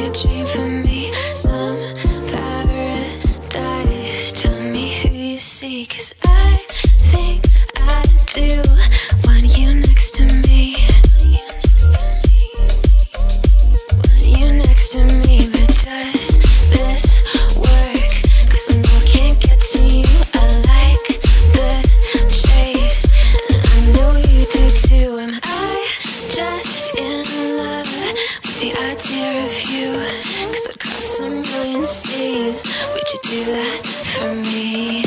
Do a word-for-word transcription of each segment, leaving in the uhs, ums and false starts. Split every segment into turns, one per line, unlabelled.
you dream for me? Some paradise. Tell me who you see, 'cause I think I do want you next to me. Want you next to me, but does this work? 'Cause I know I can't get to you. I like the chase, and I know you do too. Am I just in love with the idea of you? 'Cause I'd cross a million seas. Would you do that for me?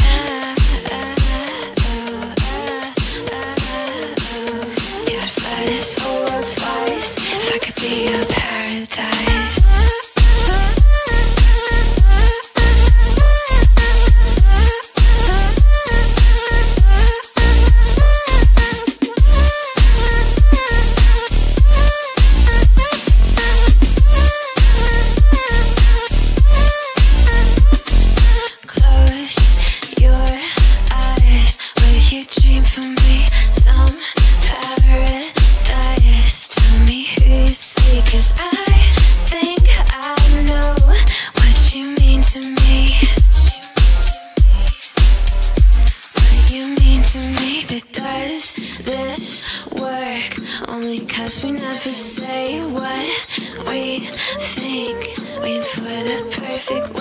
Yeah, I'd fly this whole world twice if I could be your paradise. Dream for me, some paradise. Tell me who you see, 'cause I think I know what you mean to me. What you mean to me, but does this work? Only 'cause we never say what we think, waiting for the perfect